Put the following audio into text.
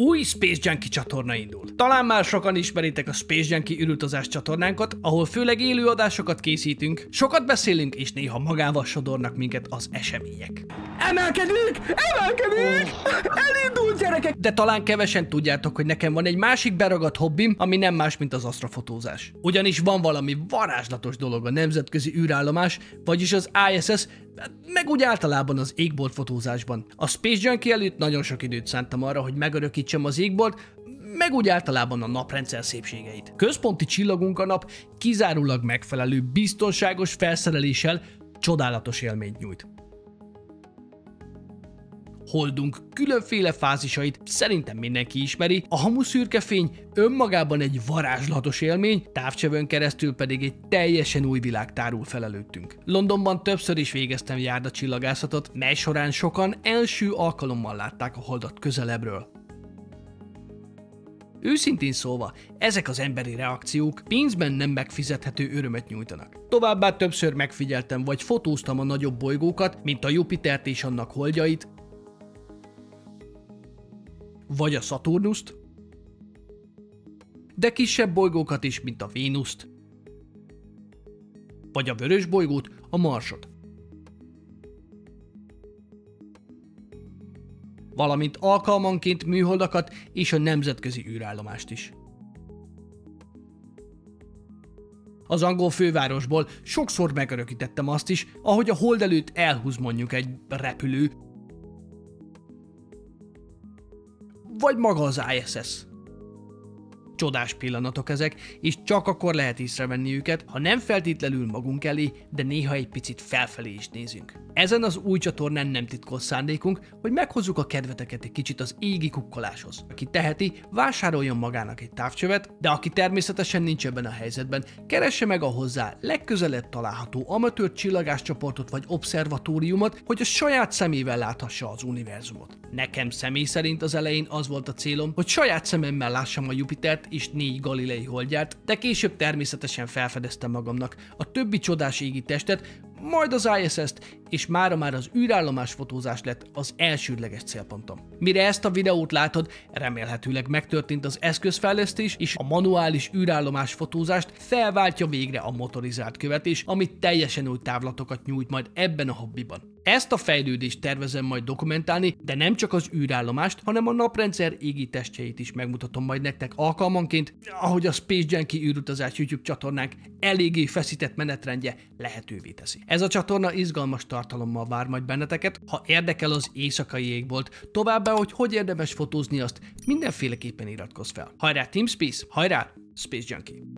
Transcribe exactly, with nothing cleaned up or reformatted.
Új Space Junkie csatorna indul. Talán már sokan ismeritek a Space Junkie űrutazás csatornánkat, ahol főleg élő adásokat készítünk, sokat beszélünk, és néha magával sodornak minket az események. Emelkedünk! Emelkedünk! Elindult, gyerekek! De talán kevesen tudjátok, hogy nekem van egy másik beragadt hobbim, ami nem más, mint az asztrofotózás. Ugyanis van valami varázslatos dolog a nemzetközi űrállomás, vagyis az I S S, meg úgy általában az égboltfotózásban. A Space Junkie előtt nagyon sok időt szántam arra, hogy megörökítsem az égbolt, meg úgy általában a naprendszer szépségeit. Központi csillagunk a nap kizárólag megfelelő, biztonságos felszereléssel csodálatos élményt nyújt. Holdunk különféle fázisait szerintem mindenki ismeri, a hamuszürkefény önmagában egy varázslatos élmény, távcsövön keresztül pedig egy teljesen új világ tárul fel előttünk. Londonban többször is végeztem járdacsillagászatot, mely során sokan első alkalommal látták a holdat közelebbről. Őszintén szólva, ezek az emberi reakciók pénzben nem megfizethető örömet nyújtanak. Továbbá többször megfigyeltem vagy fotóztam a nagyobb bolygókat, mint a Jupitert és annak holdjait, vagy a Szaturnuszt, de kisebb bolygókat is, mint a Vénuszt, vagy a vörös bolygót, a Marsot. Valamint alkalmanként műholdakat és a nemzetközi űrállomást is. Az angol fővárosból sokszor megörökítettem azt is, ahogy a hold előtt elhúz mondjuk egy repülő, vagy maga az I S S. Csodás pillanatok ezek, és csak akkor lehet észrevenni őket, ha nem feltétlenül magunk elé, de néha egy picit felfelé is nézünk. Ezen az új csatornán nem titkos szándékunk, hogy meghozzuk a kedveteket egy kicsit az égi kukkoláshoz. Aki teheti, vásároljon magának egy távcsövet, de aki természetesen nincs ebben a helyzetben, keresse meg a hozzá legközelebb található amatőr csillagáscsoportot vagy obszervatóriumot, hogy a saját szemével láthassa az univerzumot. Nekem személy szerint az elején az volt a célom, hogy saját szememmel lássam a Jupitert és négy galilei holdját, de később természetesen felfedeztem magamnak a többi csodás égi testet, majd az I S S-t, és mára már az űrállomás fotózás lett az elsődleges célpontom. Mire ezt a videót látod, remélhetőleg megtörtént az eszközfejlesztés, és a manuális űrállomás fotózást felváltja végre a motorizált követés, ami teljesen új távlatokat nyújt majd ebben a hobbiban. Ezt a fejlődést tervezem majd dokumentálni, de nem csak az űrállomást, hanem a naprendszer égi testjeit is megmutatom majd nektek alkalmanként, ahogy a Space Junkie űrutazás YouTube csatornánk eléggé feszített menetrendje lehetővé teszi. Ez a csatorna izgalmas tartalommal vár majd benneteket, ha érdekel az éjszakai égbolt, továbbá, hogy hogy érdemes fotózni azt, mindenféleképpen iratkozz fel. Hajrá Team Space, hajrá Space Junkie!